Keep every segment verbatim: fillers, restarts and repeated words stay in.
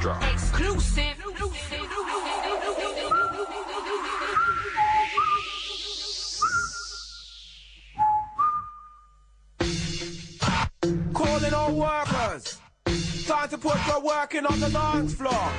Extra. Exclusive. Calling all workers. Time to put your work in on the dance floor.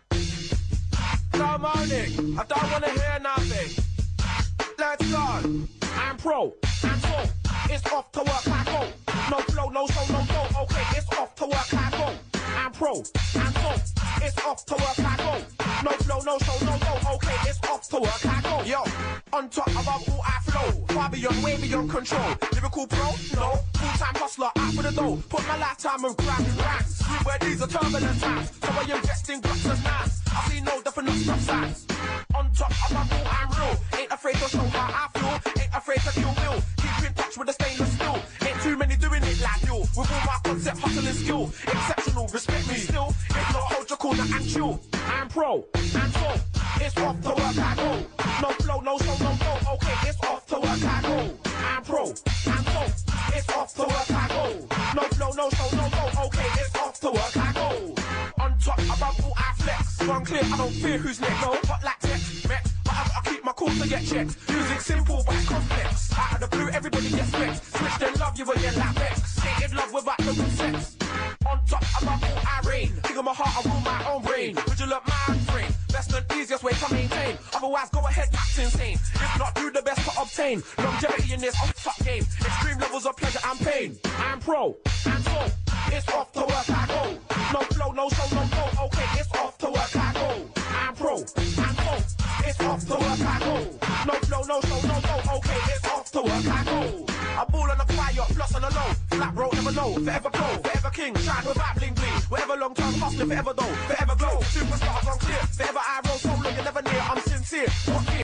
No moaning, I don't wanna hear nothing. Let's go. I'm pro, I'm so. It's off to work, I go. No flow, no show, no go. Okay, it's off to work, I go. I'm pro, I'm so. It's off to work, I go. No flow, no show, no go. Okay, it's off to work, I go. Yo, on top above all I flow. Far beyond, way beyond control. Lyrical pro, no. Full-time hustler, out for the dough. Put my lifetime of grind and ranks. Where these are turbulent times. So I invest in guts and knives. I see no different stop signs. On top above all I'm real. Ain't afraid to show how I feel. Ain't afraid to kill Bill. Keep in touch with the stainless steel. Ain't too many doing it like you. With all my concept, hustle and skill. Exceptional, respect me still. If not, hold your corner and chill. I'm pro, I'm so. It's off to work, I go. No flow, no show, no go. Okay, it's off to work, I go. I'm pro, I'm so. It's off to work, I go. No flow, no show, no go. Okay, it's off to work, I go. On top, above all I flex. One clear, I don't fear who's next. No, hot like text, met. But I gotta keep my cool to get checked. Music simple, but it's complex. Out of the blue, everybody gets vexed. Switch then love you again like vex. Ain't in love without the good sex. On top, above all I reign. Think of my heart, I rule my own brain. Would you look my frame? Best and easiest way to maintain. Otherwise, go ahead, act insane. If not, do the best to obtain longevity in this off-top game. Extreme levels of pleasure and pain. I'm pro, I'm so. It's off to work, I go. No flow, no show, no go. Okay, it's off to work, I go. I'm pro, I'm so. It's off to work, I go. No flow, no show, no go. Okay, it's off to work, I go. I ball on the fire, floss on the low. Flat bro, never know. Forever pro, forever king. Shine without bling bling. Whatever long term hustling, forever though. Forever glow. Superstar, on clear. Forever I roll solo, you're never near. I'm sincere. What